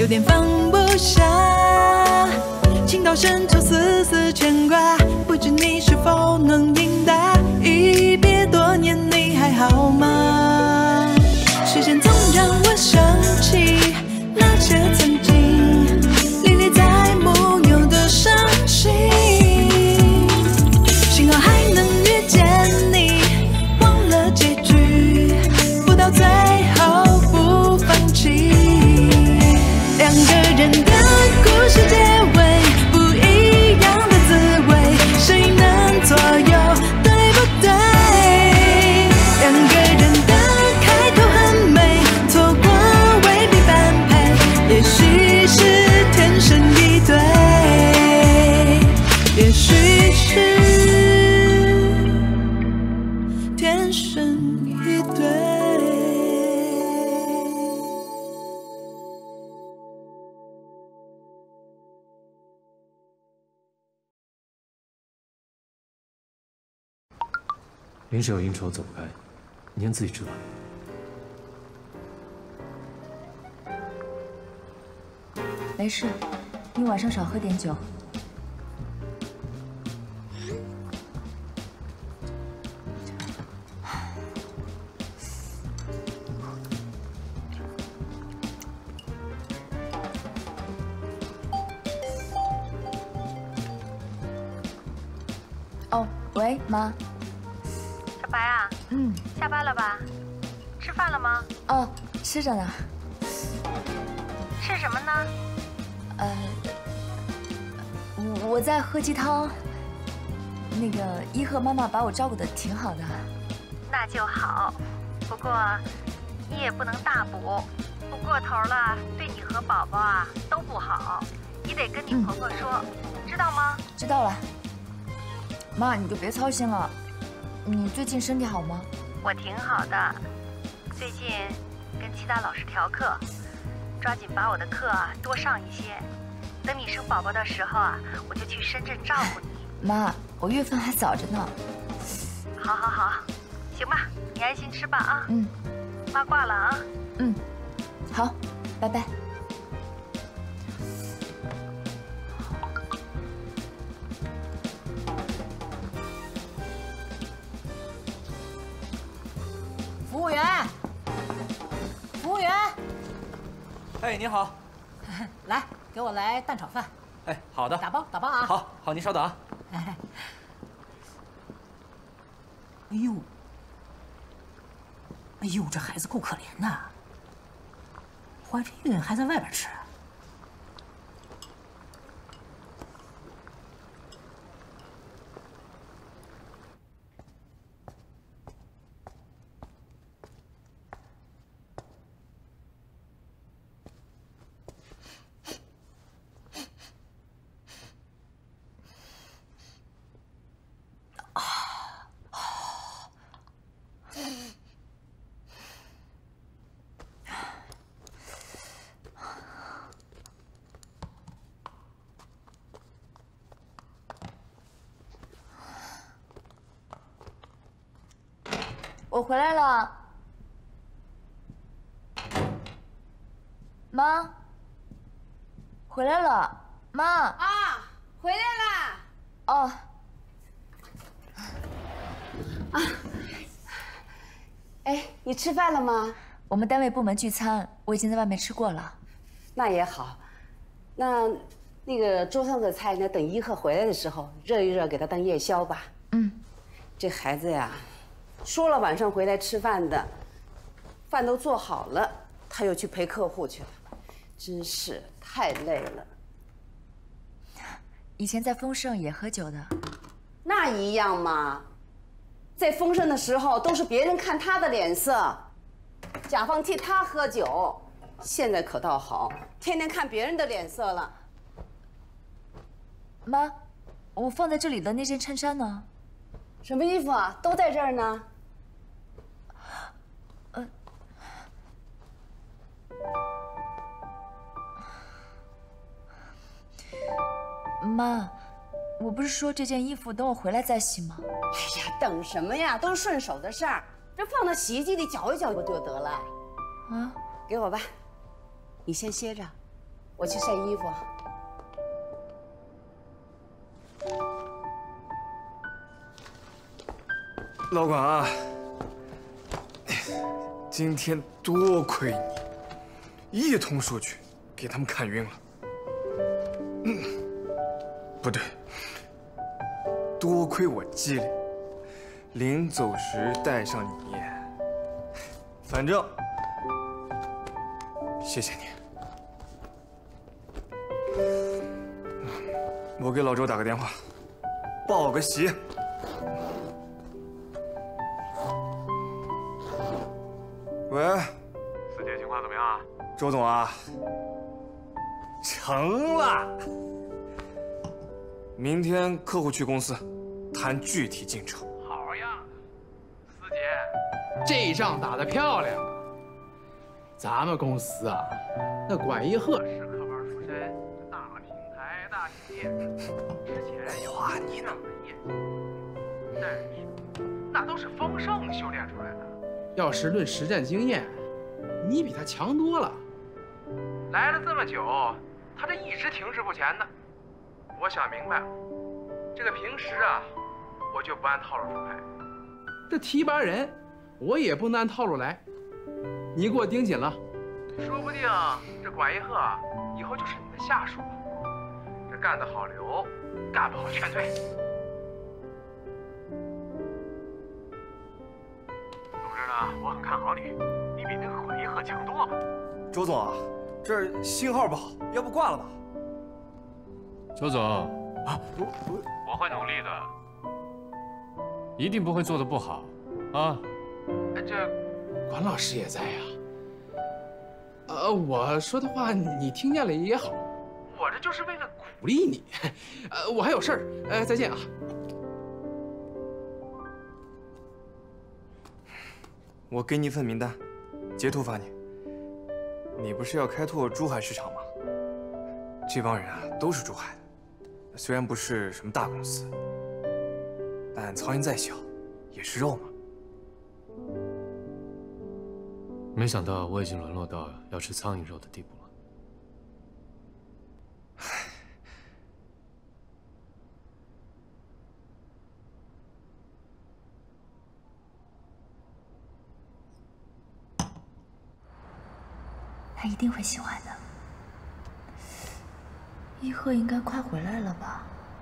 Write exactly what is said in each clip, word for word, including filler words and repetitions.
点放不下。情到深处，丝丝牵挂，不知你是否能应答？一别多年，你还好吗？时间总让我想起那些曾经历历在目有的伤心。幸好还能遇见你，忘了结局，不到最后不放弃。两个人的故事结尾，不一样的滋味，谁能左右，对不对？两个人的开头很美，错过未必般配，也许是天生一对，也许是天生一对。 临时有应酬走不开，你先自己吃吧。 没事，你晚上少喝点酒。哦，喂，妈。 小白啊， 嗯， 下班了吧？吃饭了吗？ 哦，吃着呢。 吃什么呢？ 呃，我我在喝鸡汤。那个一鹤妈妈把我照顾的挺好的。 那就好，不过你也不能大补，补过头了对你和宝宝啊都不好。你得跟你婆婆说，嗯、知道吗？ 知道了。妈，你就别操心了。你最近身体好吗？ 我挺好的，最近跟其他老师调课，抓紧把我的课啊多上一些。等你生宝宝的时候啊，我就去深圳照顾你。 妈，我月份还早着呢。 好好好，行吧，你安心吃吧啊。 嗯， 妈挂了啊。 嗯，好，拜拜。 服务员，服务员， 哎，你好， 来，给我来蛋炒饭。 哎，好的， 打包打包啊。 好，好，您稍等啊。 哎，哎呦，哎呦，这孩子够可怜呐，怀着孕还在外边吃。 我回来了，妈，回来了，妈啊，回来啦！ 哦， 啊，哎，你吃饭了吗？ 我们单位部门聚餐，我已经在外面吃过了。 那也好，那那个桌上的菜呢，等一鹤回来的时候热一热，给他当夜宵吧。 嗯， 这孩子呀。说了晚上回来吃饭的，饭都做好了，他又去陪客户去了，真是太累了。 以前在丰盛也喝酒的， 那一样嘛，在丰盛的时候都是别人看他的脸色，甲方替他喝酒，现在可倒好，天天看别人的脸色了。 妈，我放在这里的那件衬衫呢？ 什么衣服啊？都在这儿呢。 呃，妈，我不是说这件衣服等我回来再洗吗？ 哎呀，等什么呀？都是顺手的事儿，这放到洗衣机里搅一搅不就得了？ 啊， 给我吧，你先歇着， 我去晒衣服。 老管啊，今天多亏你，一通数据给他们看晕了。嗯，不对，多亏我机灵，临走时带上你。反正，谢谢你。我给老周打个电话，报个喜。喂， 四姐情况怎么样啊？ 周总啊，成了。明天客户去公司，谈具体进程。 好样的，四姐，这仗打得漂亮。咱们公司啊，那管一鹤是科班出身，大平台、大企业，之前有夸你呢业绩，但是那都是丰盛修炼出来的。要是论实战经验，你比他强多了。来了这么久，他这一直停滞不前的。我想明白了，这个平时啊，我就不按套路出牌。这提拔人，我也不能按套路来。你给我盯紧了，说不定这管一鹤以后就是你的下属了。这干得好留，干不好劝退。总之呢，我很看好你，你比那个管一鹤强多了。 周总啊，这儿信号不好，要不挂了吧？ 周总啊，我我我会努力的，一定不会做的不好，啊。 这管老师也在呀。呃，我说的话你听见了也好，我这就是为了鼓励你。呃，我还有事儿，呃，再见啊。 我给你一份名单，截图发你。你不是要开拓珠海市场吗？这帮人啊，都是珠海的。虽然不是什么大公司，但苍蝇再小，也是肉嘛。 没想到我已经沦落到要吃苍蝇肉的地步了。 唉， 他一定会喜欢的。一鹤应该快回来了吧？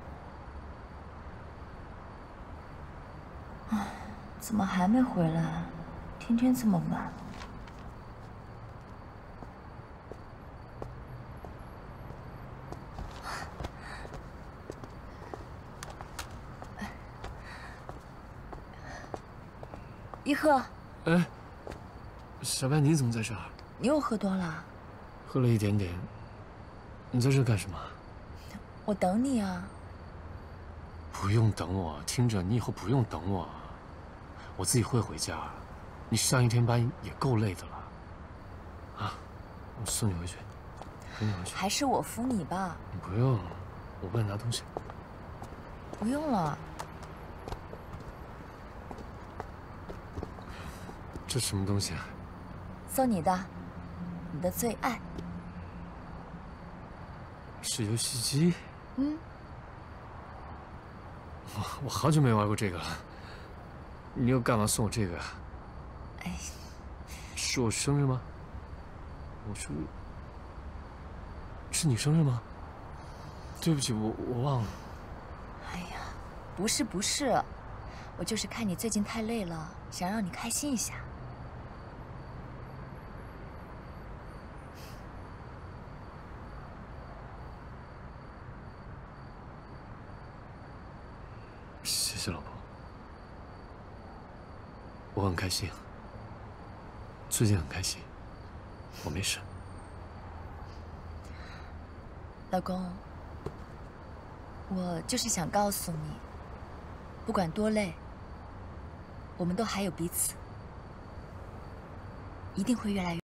唉，怎么还没回来？天天这么晚。一鹤， 哎，小白，你怎么在这儿？ 你又喝多了？ 喝了一点点。你在这干什么？ 我等你啊。 不用等我，听着，你以后不用等我，我自己会回家。你上一天班也够累的了。啊，我送你回去，陪你回去。 还是我扶你吧。 你不用，我帮你拿东西。 不用了。 这什么东西啊？ 送你的，你的最爱。 是游戏机。 嗯。 我我好久没玩过这个了。你又干嘛送我这个啊？ 哎。 是我生日吗？我是。是你生日吗？对不起，我我忘了。 哎呀，不是不是，我就是看你最近太累了，想让你开心一下。 谢谢老婆，我很开心，最近很开心，我没事。 老公，我就是想告诉你，不管多累，我们都还有彼此，一定会越来越。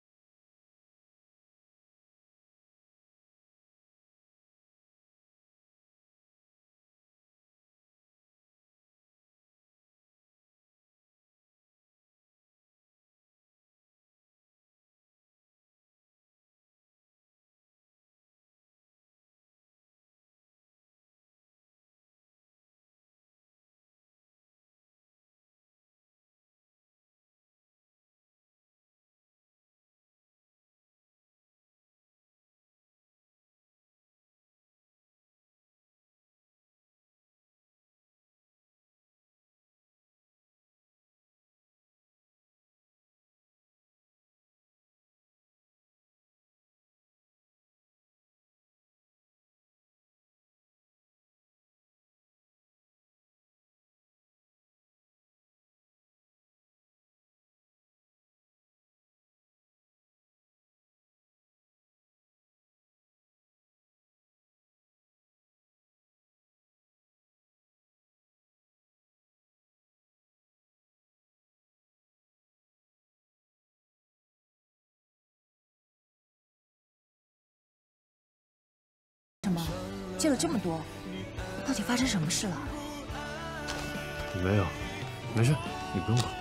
什么？借了这么多，到底发生什么事了？ 没有，没事，你不用管。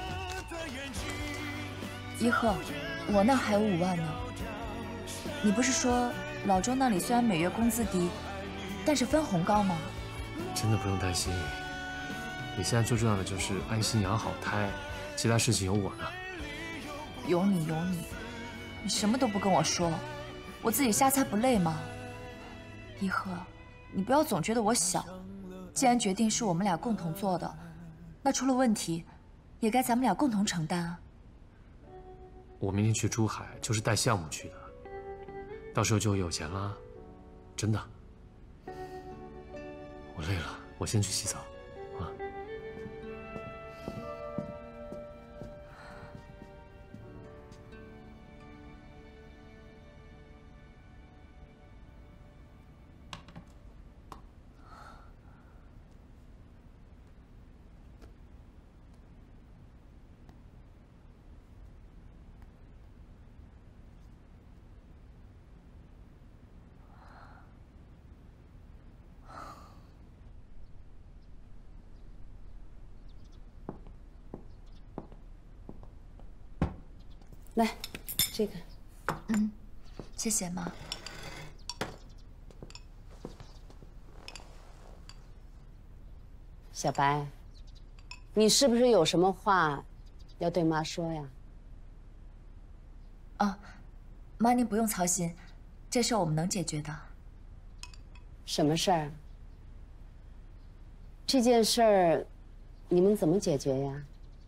一鹤，我那还有五万呢。你不是说老周那里虽然每月工资低，但是分红高吗？ 真的不用担心，你现在最重要的就是安心养好胎，其他事情有我呢。 有你有你，你什么都不跟我说，我自己瞎猜不累吗？一鹤，你不要总觉得我小，既然决定是我们俩共同做的，那出了问题，也该咱们俩共同承担啊。 我明天去珠海就是带项目去的，到时候就有钱了，真的。我累了，我先去洗澡，啊。 来，这个。 嗯，谢谢妈。 小白，你是不是有什么话要对妈说呀？ 啊，妈您不用操心，这事儿我们能解决的。 什么事儿？这件事儿，你们怎么解决呀？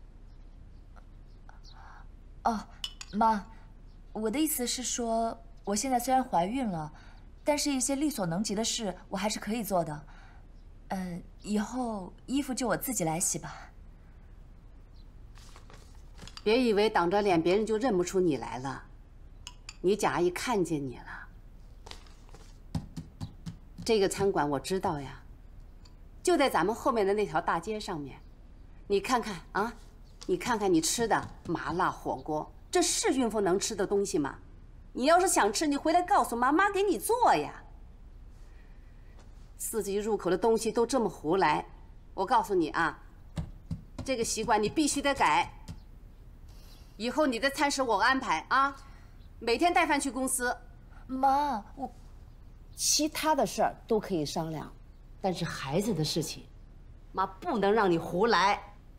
哦。妈，我的意思是说，我现在虽然怀孕了，但是一些力所能及的事我还是可以做的。呃，以后衣服就我自己来洗吧。 别以为挡着脸别人就认不出你来了，你贾阿姨看见你了。这个餐馆我知道呀，就在咱们后面的那条大街上面。你看看啊，你看看你吃的麻辣火锅。这是孕妇能吃的东西吗？你要是想吃，你回来告诉妈，妈给你做呀。四级入口的东西都这么胡来，我告诉你啊，这个习惯你必须得改。以后你的餐食我安排啊，每天带饭去公司。 妈，我其他的事儿都可以商量，但是孩子的事情，妈不能让你胡来。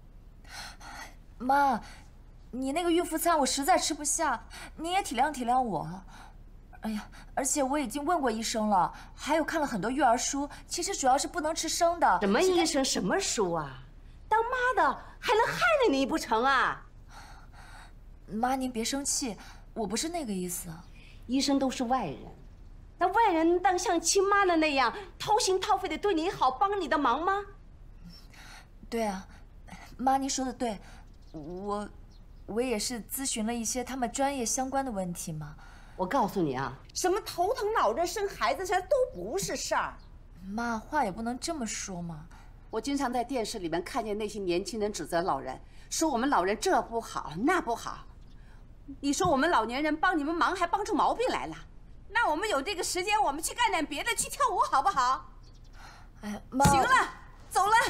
妈。你那个孕妇餐我实在吃不下，你也体谅体谅我。哎呀，而且我已经问过医生了，还有看了很多育儿书，其实主要是不能吃生的。 什么医生什么书啊？当妈的还能害了你不成啊？ 妈，您别生气，我不是那个意思。 医生都是外人，那外人当像亲妈的那样掏心掏肺的对你好，帮你的忙吗？ 对啊，妈，您说的对，我。我也是咨询了一些他们专业相关的问题嘛。 我告诉你啊，什么头疼脑热、生孩子，这都不是事儿。 妈，话也不能这么说嘛。 我经常在电视里面看见那些年轻人指责老人，说我们老人这不好那不好。你说我们老年人帮你们忙，还帮出毛病来了。那我们有这个时间，我们去干点别的，去跳舞好不好？ 哎呀，妈， 行了，走了。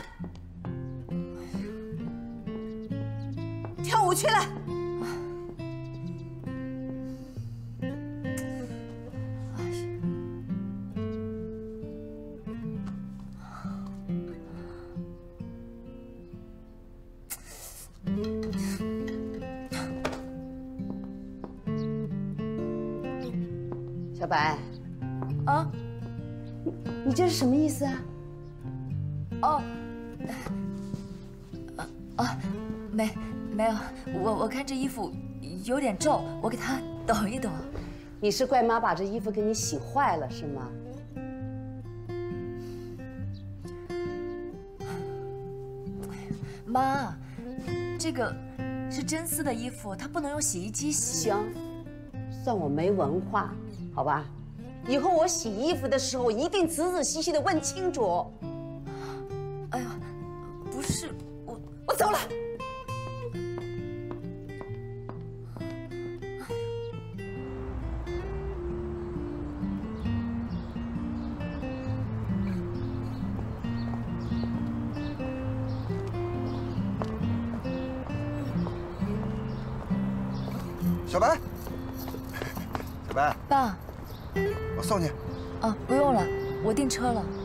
跳舞去了。小白， 啊， 你你这是什么意思啊？ 哦，啊啊，没。没有，我我看这衣服有点皱，我给它抖一抖。 你是怪妈把这衣服给你洗坏了是吗？ 妈，这个是真丝的衣服，它不能用洗衣机洗。 行，算我没文化，好吧？以后我洗衣服的时候一定仔仔细细的问清楚。 哎呀，不是我， 我走了。 小白，小白， 爸， 我送你。 哦，不用了，我订车了。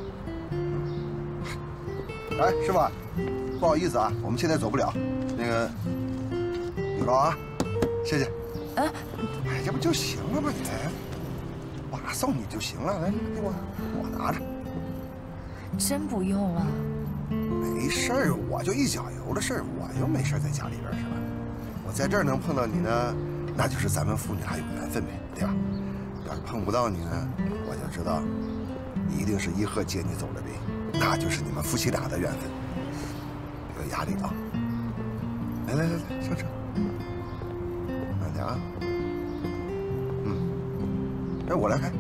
哎，师傅，不好意思啊，我们现在走不了，那个有劳啊，谢谢。 哎， 哎，这不就行了吗？你，爸送你就行了，来，给我，我拿着。 真不用了。 没事儿，我就一脚油的事儿，我又没事在家里边是吧？我在这儿能碰到你呢，那就是咱们父女俩有缘分呗，对吧？要是碰不到你呢，我就知道，一定是一鹤接你走了呗，那就是你们夫妻俩的缘分。有压力啊！来来来来，上车，慢点啊。嗯，哎，我来开。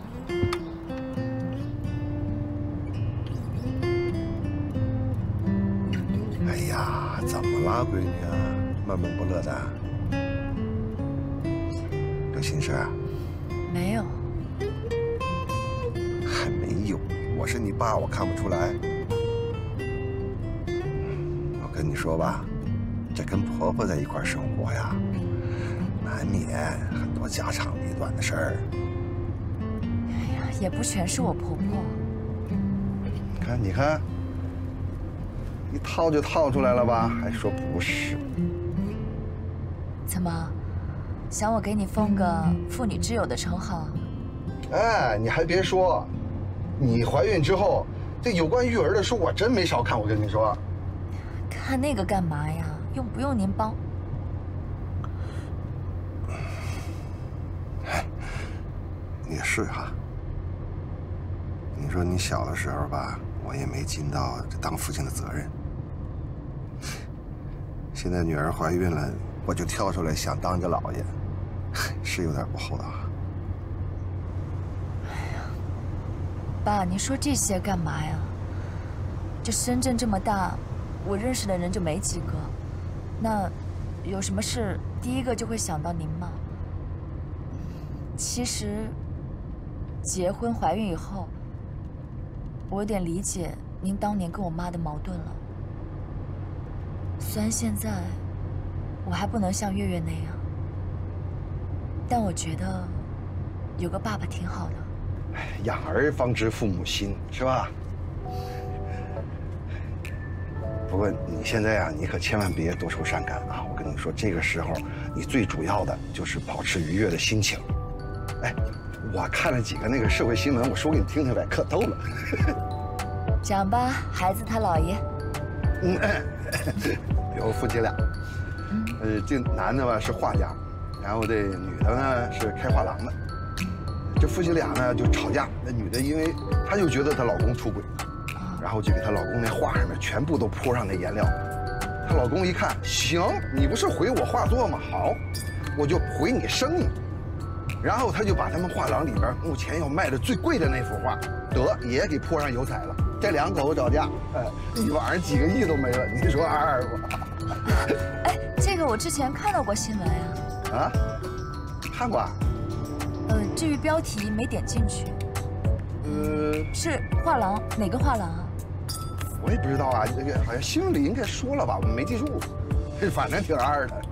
哎呀，怎么了，闺女啊？闷闷不乐的？有心事啊？ 没有。 还没有？我是你爸，我看不出来。我跟你说吧，这跟婆婆在一块生活呀，难免很多家长里短的事儿。 哎呀，也不全是我婆婆。 你看，你看。一套就套出来了吧？还说不是？ 怎么，想我给你封个妇女之友的称号？ 哎，你还别说，你怀孕之后，这有关育儿的书我真没少看。我跟你说， 看那个干嘛呀？用不用您帮？ 哎，也是哈。你说你小的时候吧，我也没尽到这当父亲的责任。现在女儿怀孕了，我就跳出来想当个老爷，是有点不厚道啊。 哎呀，爸，你说这些干嘛呀？这深圳这么大，我认识的人就没几个，那有什么事第一个就会想到您吗？其实，结婚怀孕以后，我有点理解您当年跟我妈的矛盾了。虽然现在我还不能像月月那样，但我觉得有个爸爸挺好的。 哎，养儿方知父母心，是吧？不过你现在啊，你可千万别多愁善感啊！我跟你说，这个时候你最主要的就是保持愉悦的心情。哎，我看了几个那个社会新闻，我说给你听听呗，可逗了。 讲吧，孩子他姥爷。 嗯，有夫妻俩，呃，这男的吧是画家，然后这女的呢是开画廊的。这夫妻俩呢就吵架，那女的因为她就觉得她老公出轨，然后就给她老公那画上面全部都泼上那颜料。她老公一看，行，你不是毁我画作吗？好，我就毁你生意。然后他就把他们画廊里边目前要卖的最贵的那幅画，得也给泼上油彩了。这两口子吵架，哎，一晚上几个亿都没了，你说二不？ 哎，这个我之前看到过新闻呀。 啊？看过啊？ 呃，至于标题没点进去。 呃， 是画廊，哪个画廊啊？ 我也不知道啊，这个好像新闻里应该说了吧，我没记住，反正挺二的。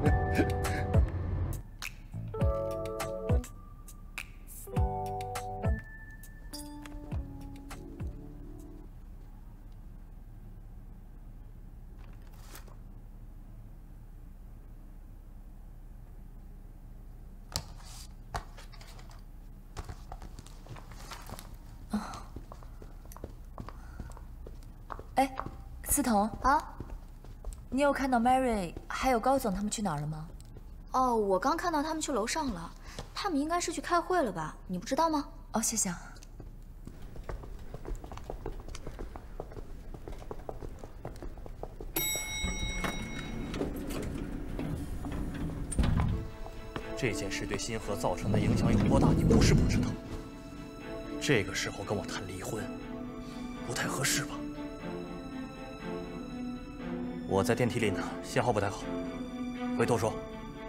哎，思彤啊，你有看到 Mary 还有高总他们去哪儿了吗？ 哦，我刚看到他们去楼上了，他们应该是去开会了吧？你不知道吗？ 哦，谢谢啊。 这件事对新河造成的影响有多大，你不是不知道。这个时候跟我谈离婚，不太合适吧？我在电梯里呢，信号不太好，回头说。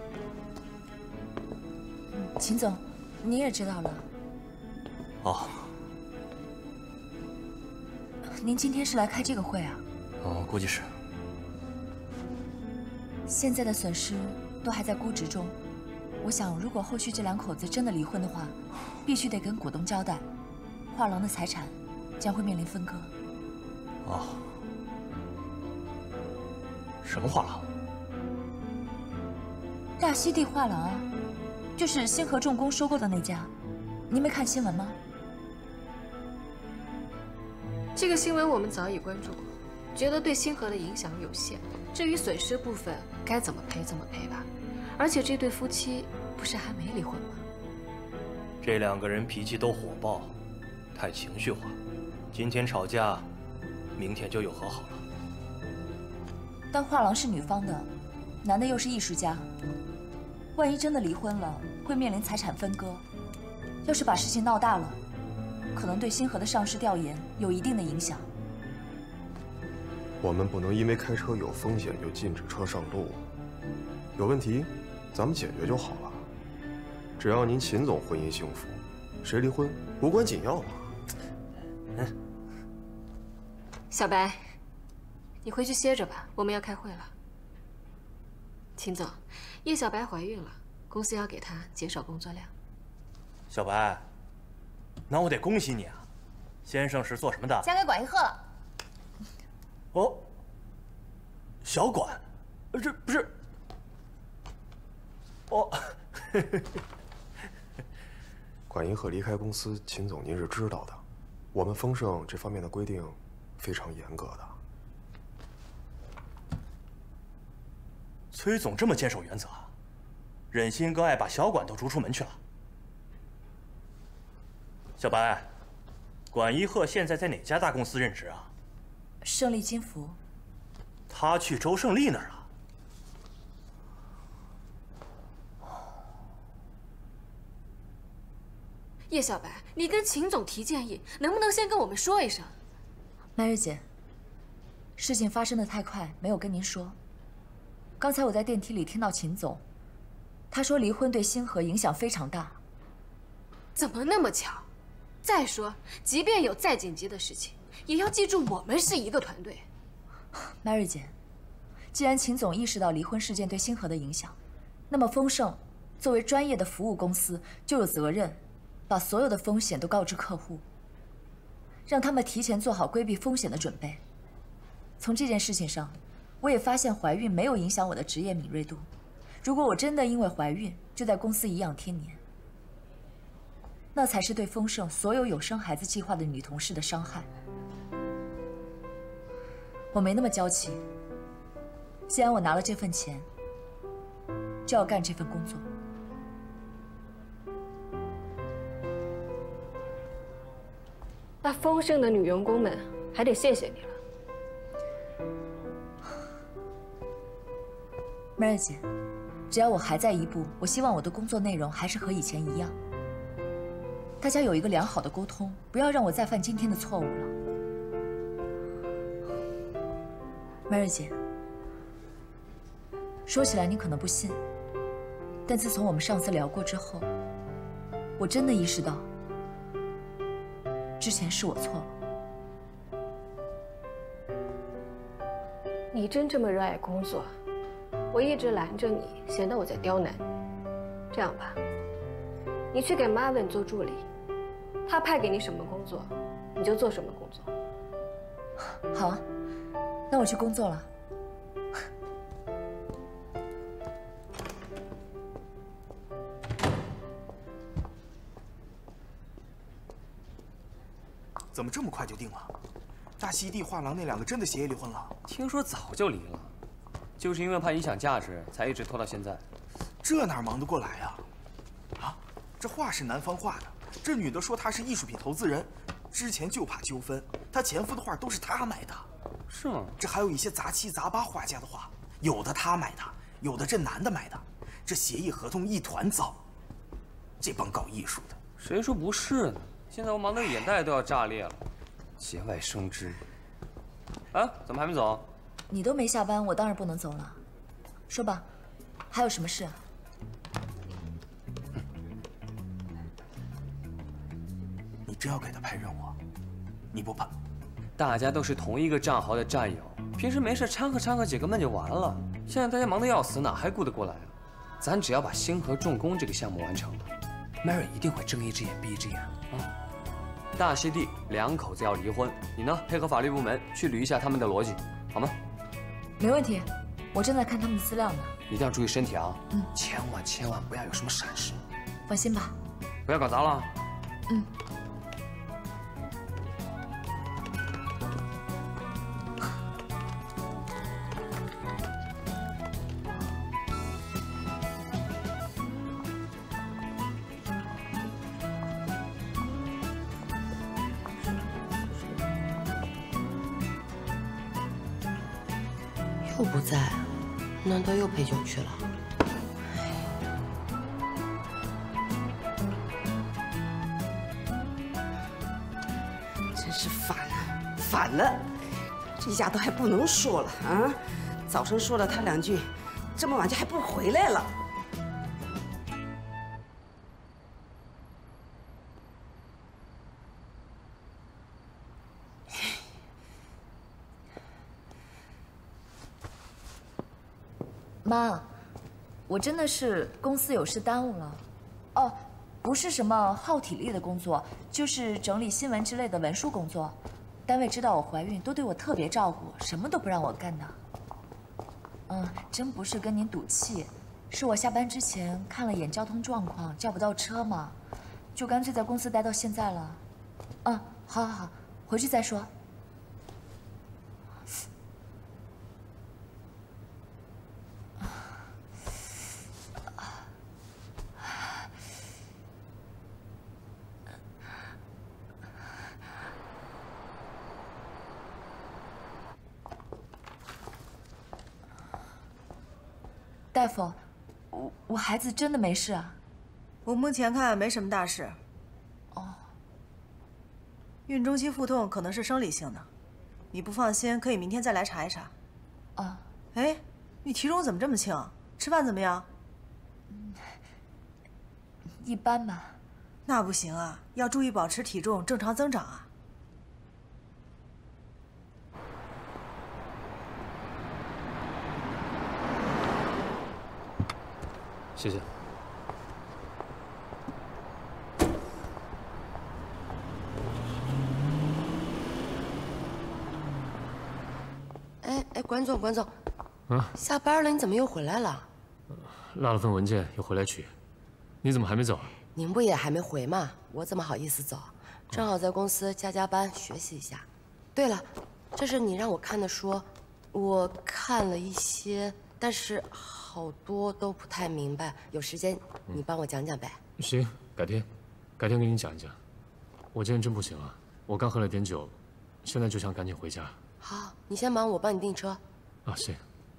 秦总，你也知道了。 哦。 您今天是来开这个会啊？ 哦，估计是。 现在的损失都还在估值中， 我想，如果后续这两口子真的离婚的话，必须得跟股东交代，画廊的财产将会面临分割。 哦，什么画廊？ 大溪地画廊啊，就是星河重工收购的那家，您没看新闻吗？ 这个新闻我们早已关注过，觉得对星河的影响有限。至于损失部分，该怎么赔怎么赔吧。而且这对夫妻不是还没离婚吗？ 这两个人脾气都火爆，太情绪化。今天吵架，明天就又和好了。 但画廊是女方的，男的又是艺术家，万一真的离婚了，会面临财产分割。要是把事情闹大了，可能对星河的上市调研有一定的影响。 我们不能因为开车有风险就禁止车上路，有问题咱们解决就好了。只要您秦总婚姻幸福，谁离婚无关紧要嘛。 嗯。 小白，你回去歇着吧，我们要开会了。秦总，叶小白怀孕了，公司要给她减少工作量。 小白，那我得恭喜你啊！先生是做什么的？ 嫁给管一鹤了。 哦，小管，这不是？哦， 管银鹤离开公司，秦总您是知道的，我们丰盛这方面的规定非常严格的。 崔总这么坚守原则，忍心割爱把小管都逐出门去了。小白，管一鹤现在在哪家大公司任职啊？ 胜利金服。 他去周胜利那儿了。 叶小白，你跟秦总提建议，能不能先跟我们说一声？ 麦日姐，事情发生的太快，没有跟您说。刚才我在电梯里听到秦总，他说离婚对星河影响非常大。 怎么那么巧？再说，即便有再紧急的事情，也要记住我们是一个团队。 麦日姐，既然秦总意识到离婚事件对星河的影响，那么丰盛作为专业的服务公司就有责任把所有的风险都告知客户，让他们提前做好规避风险的准备。从这件事情上，我也发现怀孕没有影响我的职业敏锐度。如果我真的因为怀孕就在公司颐养天年，那才是对丰盛所有有生孩子计划的女同事的伤害。我没那么娇气，既然我拿了这份钱，就要干这份工作。 那丰盛的女员工们还得谢谢你了。 梅儿姐，只要我还在一部，我希望我的工作内容还是和以前一样。大家有一个良好的沟通，不要让我再犯今天的错误了。梅儿姐，说起来你可能不信，但自从我们上次聊过之后，我真的意识到，之前是我错了。 你真这么热爱工作？我一直拦着你，显得我在刁难你。这样吧，你去给 Marvin 做助理，他派给你什么工作，你就做什么工作。 好啊，那我去工作了。 怎么这么快就定了？大溪地画廊那两个真的协议离婚了？ 听说早就离了，就是因为怕影响价值，才一直拖到现在。 这哪忙得过来呀？啊，这画是男方画的，这女的说她是艺术品投资人，之前就怕纠纷，她前夫的画都是她买的。 是吗？ 这还有一些杂七杂八画家的画，有的她买的，有的这男的买的，这协议合同一团糟。这帮搞艺术的， 谁说不是呢？现在我忙得眼袋都要炸裂了，节外生枝。啊，怎么还没走？ 你都没下班，我当然不能走了。说吧，还有什么事？ 你真要给他派任务，你不怕？ 大家都是同一个战壕的战友，平时没事掺和掺和几个闷就完了。现在大家忙得要死，哪还顾得过来啊？ 咱只要把星河重工这个项目完成了 ，Mary 一定会睁一只眼闭一只眼啊。大溪地两口子要离婚，你呢配合法律部门去捋一下他们的逻辑，好吗？ 没问题，我正在看他们的资料呢。 一定要注意身体啊！嗯，千万千万不要有什么闪失。 放心吧， 不要搞砸了。 嗯。 又不在，难道又陪酒去了？ 真是烦了，烦了！这下都还不能说了啊！早晨说了他两句，这么晚就还不回来了。 妈，我真的是公司有事耽误了。哦，不是什么耗体力的工作，就是整理新闻之类的文书工作。单位知道我怀孕，都对我特别照顾，什么都不让我干的。嗯，真不是跟您赌气，是我下班之前看了眼交通状况，叫不到车嘛，就干脆在公司待到现在了。嗯，好好好，回去再说。 大夫，我我孩子真的没事啊？ 我目前看没什么大事。 哦。 孕中期腹痛可能是生理性的，你不放心可以明天再来查一查。 啊。 哎，你体重怎么这么轻？吃饭怎么样？ 嗯，一般吧。 那不行啊，要注意保持体重正常增长啊。 谢谢。 哎哎，关总，关总， 啊， 下班了，你怎么又回来了？ 落了份文件，又回来取。你怎么还没走啊？ 您不也还没回吗？我怎么好意思走？正好在公司加加班，学习一下。对了，这是你让我看的书，我看了一些，但是。 好多都不太明白，有时间你帮我讲讲呗。 行，改天，改天给你讲一讲。我今天真不行了，我刚喝了点酒，现在就想赶紧回家。 好，你先忙，我帮你订车。 啊，行。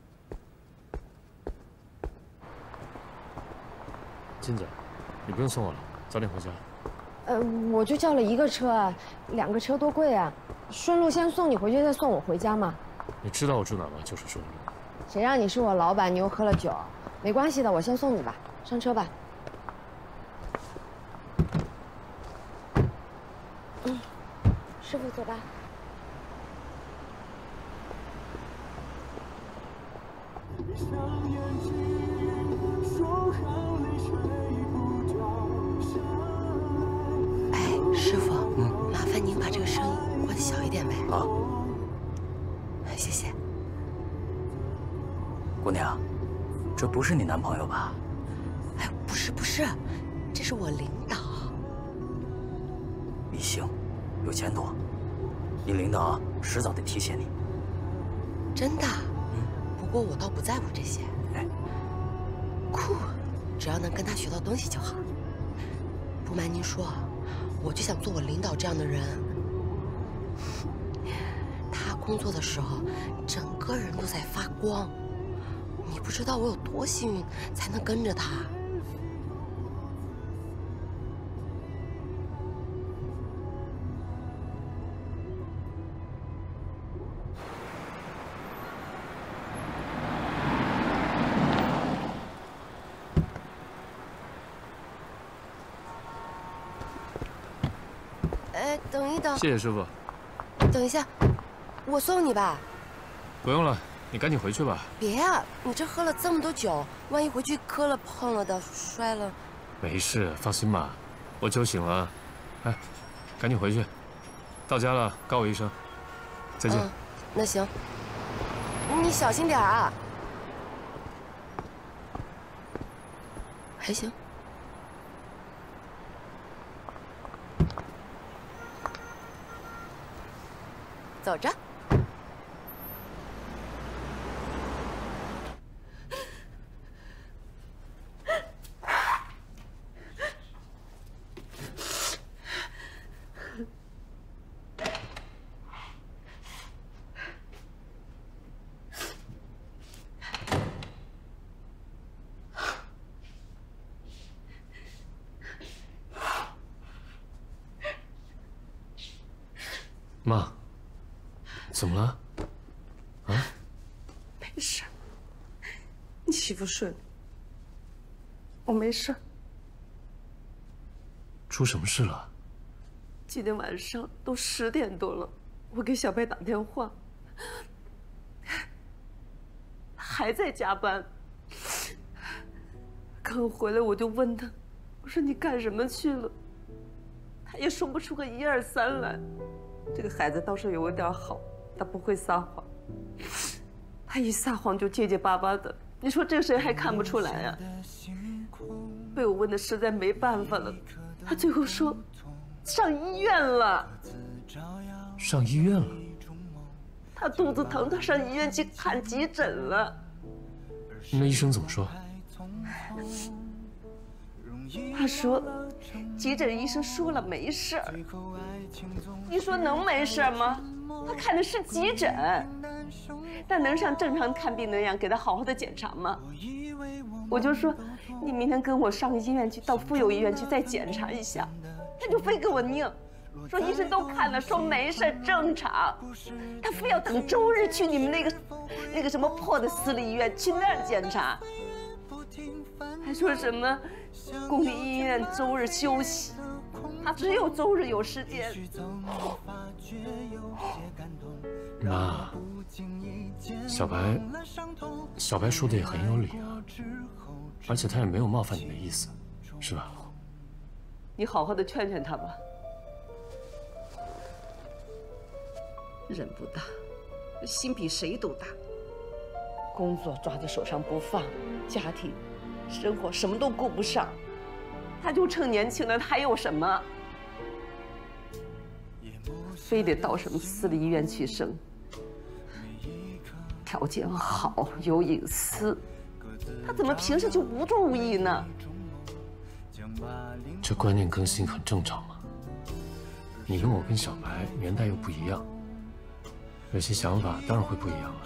金子，你不用送我了，早点回家。 呃，我就叫了一个车啊，两个车多贵啊，顺路先送你回去，再送我回家嘛。 你知道我住哪吗？就是顺路。 谁让你是我老板，你又喝了酒，没关系的，我先送你吧，上车吧。嗯，师傅走吧。 哎，师傅，嗯，麻烦您把这个声音关小一点呗。 啊， 谢谢。 姑娘，这不是你男朋友吧？ 哎，不是不是，这是我领导。 你行，有前途。你领导迟早得提携你。 真的？嗯。不过我倒不在乎这些。 哎， 酷，只要能跟他学到东西就好。不瞒您说，我就想做我领导这样的人。他工作的时候，整个人都在发光。 你不知道我有多幸运，才能跟着他。哎，等一等。 谢谢师傅。 等一下，我送你吧。 不用了， 你赶紧回去吧。 别啊！你这喝了这么多酒，万一回去磕了碰了的，摔了…… 没事，放心吧，我酒醒了。哎，赶紧回去，到家了告我一声。再见。 嗯，那行，你小心点啊。还行。走着。 妈，怎么了？啊？ 没事，你媳妇睡了，我没事。 出什么事了？ 今天晚上都十点多了，我给小白打电话，还在加班。刚回来我就问他，我说你干什么去了？他也说不出个一二三来。这个孩子倒是有一点好，他不会撒谎。他一撒谎就结结巴巴的，你说这谁还看不出来呀？被我问的实在没办法了，他最后说上医院了。 上医院了？ 他肚子疼，他上医院去看急诊了。 那医生怎么说？ 他说，急诊医生说了没事儿。你说能没事吗？他看的是急诊，但能像正常看病那样给他好好的检查吗？我就说，你明天跟我上医院去，到妇幼医院去再检查一下。他就非跟我拧，说医生都看了，说没事正常。他非要等周日去你们那个那个什么破的私立医院去那儿检查，还说什么公立医院周日休息，他只有周日有时间。 妈，小白，小白说的也很有理啊，而且他也没有冒犯你的意思，是吧？ 你好好的劝劝他吧。人不大，心比谁都大。工作抓在手上不放，家庭、生活什么都顾不上，他就趁年轻了，还有什么？非得到什么私立医院去生，条件好，有隐私，他怎么平时就不注意呢？ 这观念更新很正常嘛。你跟我跟小白年代又不一样，有些想法当然会不一样了。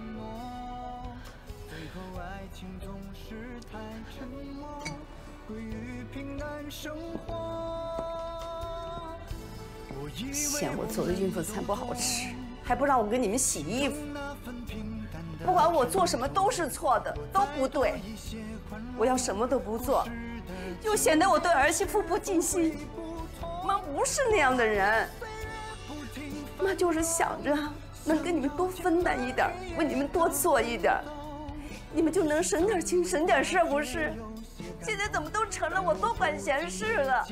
嫌我做的孕妇餐不好吃，还不让我给你们洗衣服。不管我做什么都是错的，都不对。我要什么都不做，就显得我对儿媳妇不尽心。妈不是那样的人，妈就是想着能跟你们多分担一点，为你们多做一点，你们就能省点心，省点事，不是？现在怎么都成了我多管闲事了？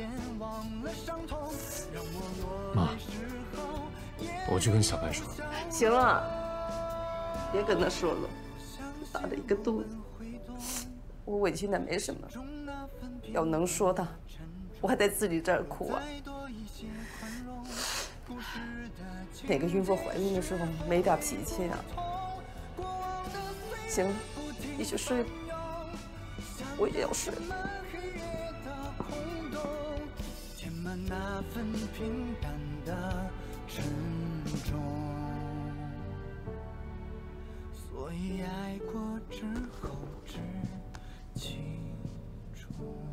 妈，我去跟小白说。 行了，别跟他说了，打了一个肚子，我委屈的没什么。要能说的，我还在自己这儿哭啊。哪个孕妇怀孕的时候没点脾气啊？行了，你去睡吧，我也要睡了。 那份平淡的沉重，所以爱过之后知其中。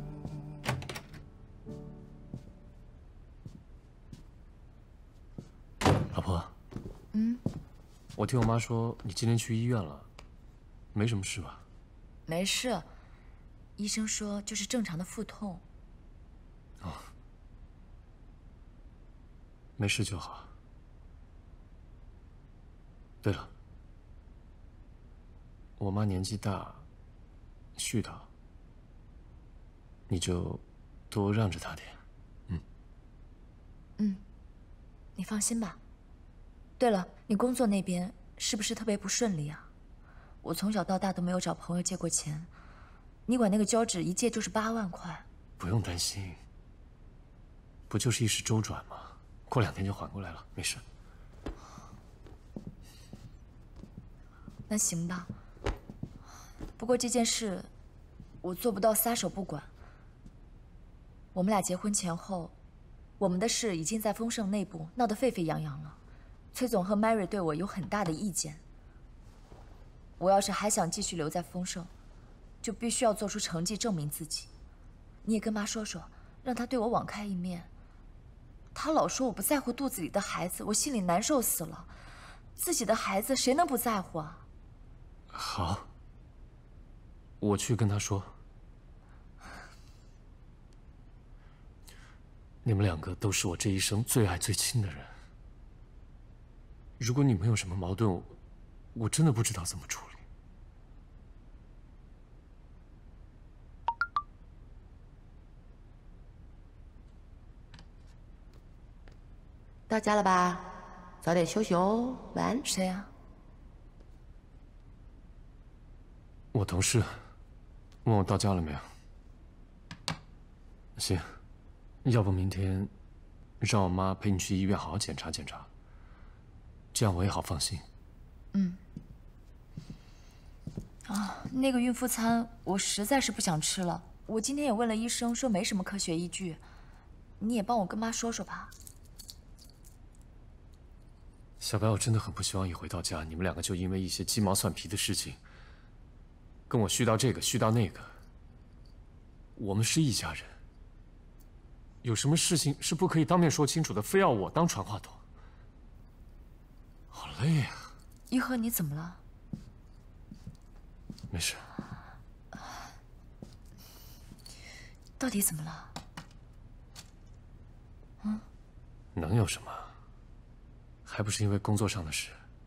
老婆， 嗯， 我听我妈说你今天去医院了，没什么事吧？ 没事，医生说就是正常的腹痛。 哦。没事就好。对了， 我妈年纪大，絮叨，你就多让着她点。嗯。 嗯，你放心吧。对了，你工作那边是不是特别不顺利啊？我从小到大都没有找朋友借过钱，你管那个胶纸一借就是八万块。 不用担心，不就是一时周转吗？过两天就缓过来了，没事。 那行吧。不过这件事，我做不到撒手不管。我们俩结婚前后，我们的事已经在丰盛内部闹得沸沸扬扬了。崔总和 Mary 对我有很大的意见。我要是还想继续留在丰盛，就必须要做出成绩证明自己。你也跟妈说说，让她对我网开一面。她老说我不在乎肚子里的孩子，我心里难受死了。自己的孩子谁能不在乎啊？ 好，我去跟她说。你们两个都是我这一生最爱最亲的人。如果你们有什么矛盾，我我真的不知道怎么处理。 到家了吧？早点休息哦，晚安。 谁呀？ 我同事问我到家了没有。行，要不明天让我妈陪你去医院好好检查检查，这样我也好放心。 嗯。啊，那个孕妇餐我实在是不想吃了。我今天也问了医生，说没什么科学依据。你也帮我跟妈说说吧。 小白，我真的很不希望一回到家，你们两个就因为一些鸡毛蒜皮的事情，跟我絮叨这个絮叨那个。我们是一家人，有什么事情是不可以当面说清楚的，非要我当传话筒，好累呀。 一禾，你怎么了？ 没事。 到底怎么了？嗯？ 能有什么？还不是因为工作上的事，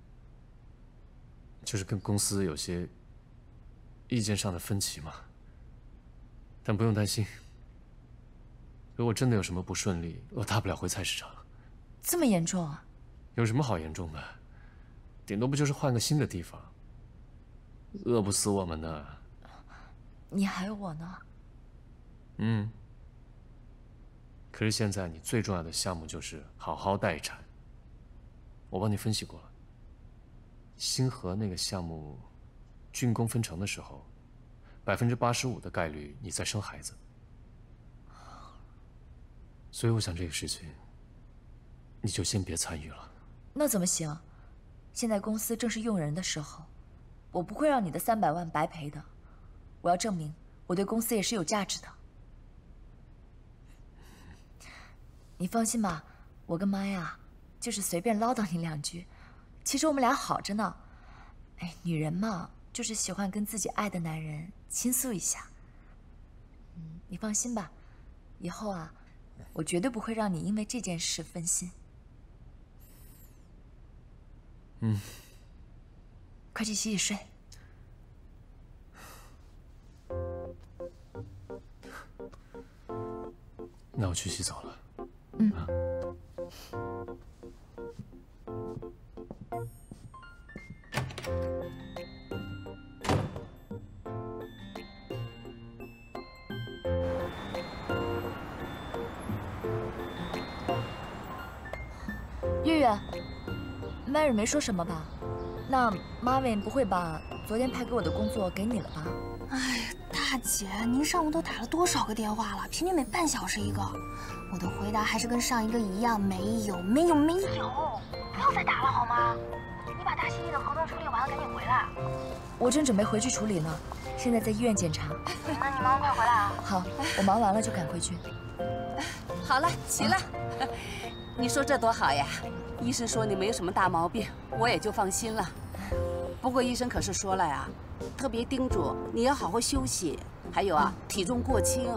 就是跟公司有些意见上的分歧嘛。但不用担心，如果真的有什么不顺利，我大不了回菜市场。 这么严重啊？ 有什么好严重的？顶多不就是换个新的地方，饿不死我们的。 你还有我呢。 嗯。可是现在你最重要的项目就是好好待产。我帮你分析过了，星河那个项目竣工分成的时候，百分之八十五的概率你在生孩子，所以我想这个事情你就先别参与了。 那怎么行？现在公司正是用人的时候，我不会让你的三百万白赔的。我要证明我对公司也是有价值的。你放心吧，我跟妈呀。就是随便唠叨你两句，其实我们俩好着呢。哎，女人嘛，就是喜欢跟自己爱的男人倾诉一下。嗯，你放心吧，以后啊，我绝对不会让你因为这件事分心。 嗯， 快去洗洗睡。 那我去洗澡了。 嗯。 啊月月 ，Mary 没说什么吧？那 Marvin 不会把昨天派给我的工作给你了吧？ 哎呀，大姐，您上午都打了多少个电话了？平均每半小时一个。我的回答还是跟上一个一样，没有，没有，没有。不要再打了好吗？你把大西地的合同处理完了，赶紧回来。 我正准备回去处理呢，现在在医院检查。 那你忙快回来啊。 好，我忙完了就赶回去。 好了，齐了。啊、你说这多好呀！医生说你没有什么大毛病，我也就放心了。不过医生可是说了呀，特别叮嘱你要好好休息，还有啊，体重过轻。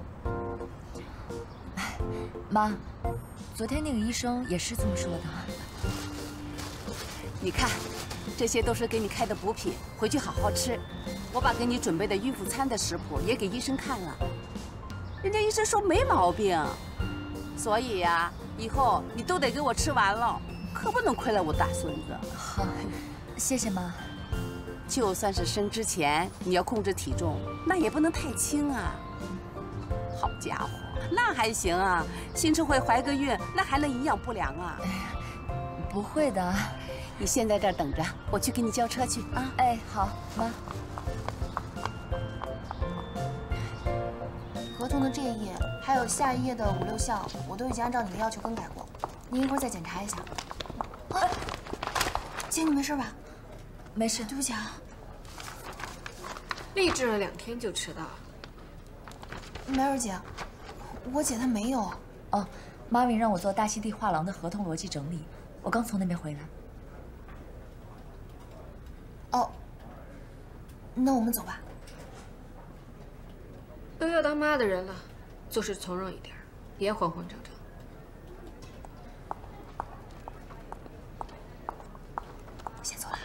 妈，昨天那个医生也是这么说的。 你看， 这些都是给你开的补品，回去好好吃。我把给你准备的孕妇餐的食谱也给医生看了，人家医生说没毛病。所以呀，以后你都得给我吃完了，可不能亏了我大孙子。 好，谢谢妈。 就算是生之前你要控制体重，那也不能太轻啊。好家伙，那还行啊，新陈会怀个孕，那还能营养不良啊？ 不会的。 你先在这儿等着，我去给你叫车去啊。 哎，好，妈。 合同的这一页还有下一页的五六项，我都已经按照你的要求更改过。您一会儿再检查一下。啊，姐，你没事吧？ 没事， 对不起啊。 励志了两天就迟到。 梅儿姐，我姐她没有。 哦，妈咪让我做大溪地画廊的合同逻辑整理，我刚从那边回来。 哦，那我们走吧。 都要当妈的人了，做事从容一点，别慌慌张张。 先走了。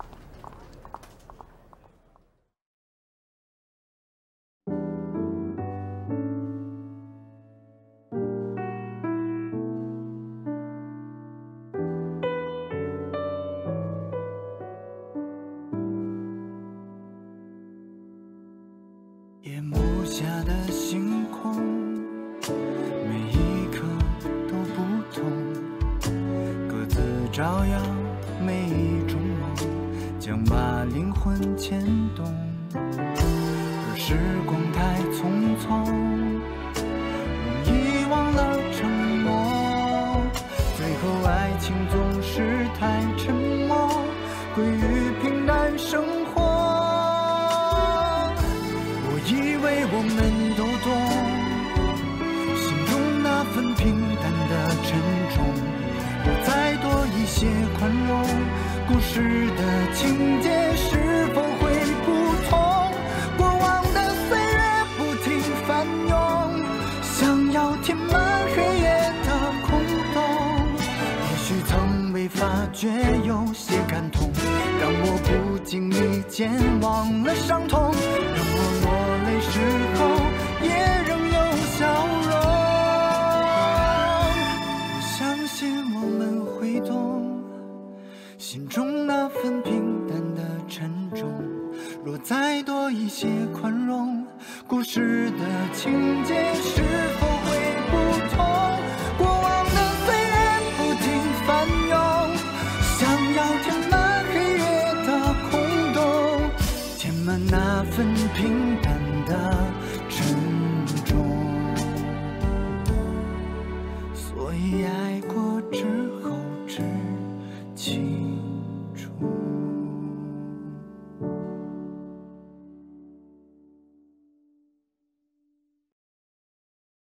夜幕下的星空，每一刻都不同，各自照耀每一种梦，将把灵魂牵动。而时光太匆匆，容易忘了承诺，最后爱情总是太沉默，归于平淡生活。以为我们都懂，心中那份平淡的沉重，若再多一些宽容，故事的情节是否会不同？过往的岁月不停翻涌，想要填满黑夜的空洞，也许曾未发觉有些感动，让我不经意间忘了伤痛，让我落时候也仍有笑容。我相信我们会懂，心中那份平淡的沉重，若再多一些宽容，故事的情节是否会不同？过往的岁月不停翻涌，想要填满黑夜的空洞，填满那份平淡的沉重，所以爱过之后知情。